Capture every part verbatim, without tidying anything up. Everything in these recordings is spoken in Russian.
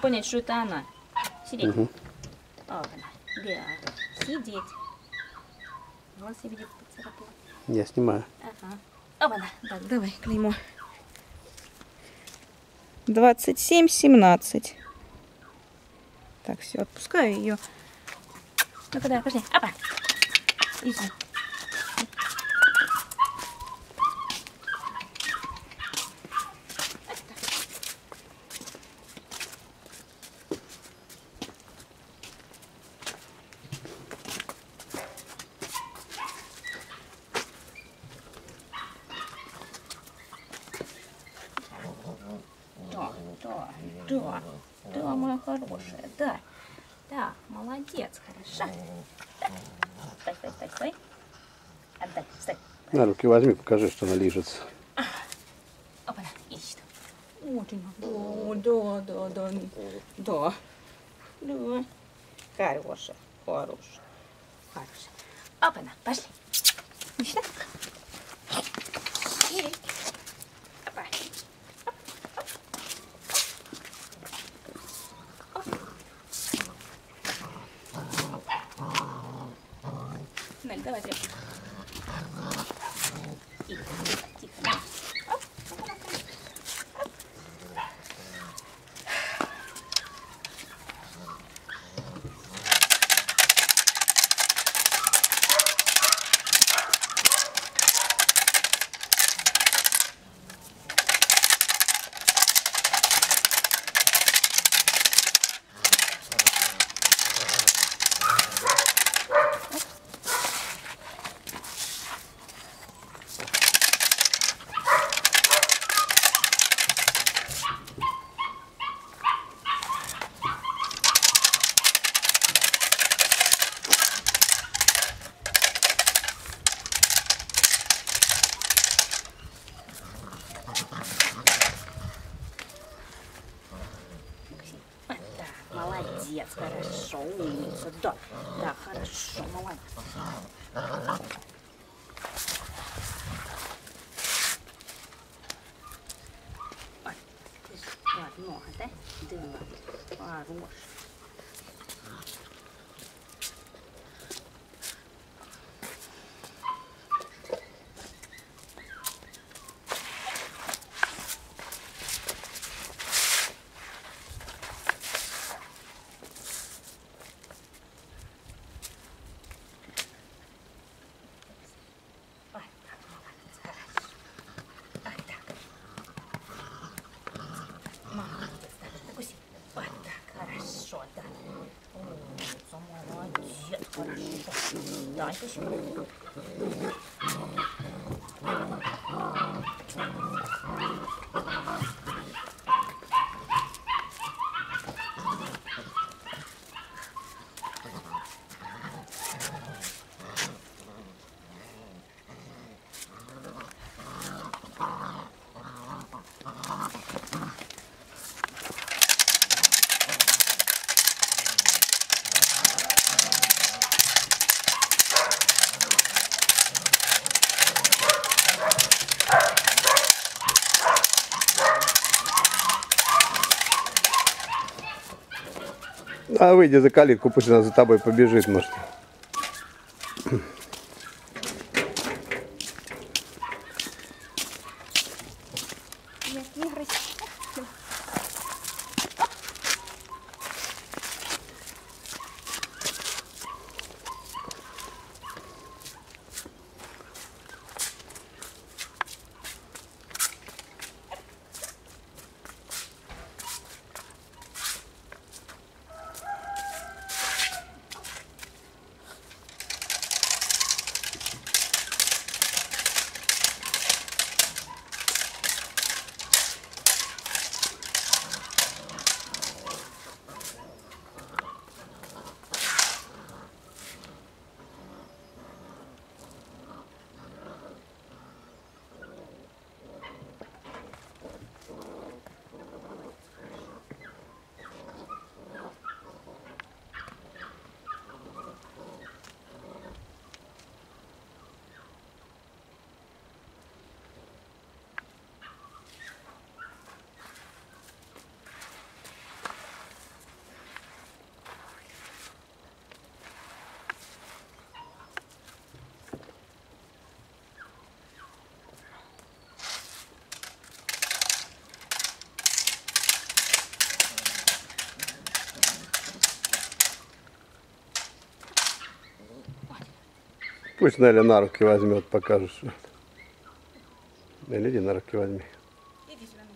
понять, что это она. Сидеть. Угу. Опа, да. Сидеть. Вот себе где-то поцарапала. Я снимаю. Ага. Опа, да. Так, давай, клеймо. двадцать семь семнадцать. Так, все, отпускаю ее. Ну-ка, давай, пошли. Опа. Иди. Да, да, да, да, моя хорошая, да, да, молодец, хорошо. Да. Стой, стой, стой, стой. Отдай, стой. На руки возьми, покажи, что она лижется. Опа, ищет. Очень, да, да, да, да, да, хорошая, хорошая, хорошая. Опа, пошли. Ищет. Опа. Наль, давай тряпку. Тихо, тихо, тихо. Оп, оп, оп, оп. Молодец, хорошо, умница, да, да, хорошо, молодец. Ой, ты же, ладно, много, да? Да, хорош. Да, спасибо. А выйди за калитку, пусть она за тобой побежит, может. пусть Неля на руки возьмет, покажешь. Неля, иди на руки возьми. Иди сюда.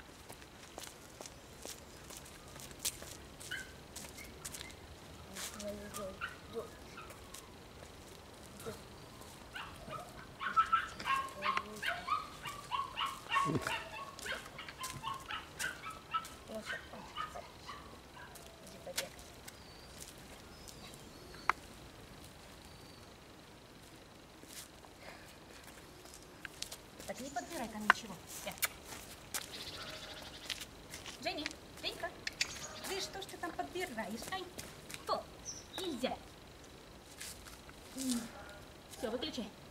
Так, не подбирай там ничего. Я. Женя, Женька, ты что ж ты там подбираешь? Ай, то, нельзя. Все, выключай.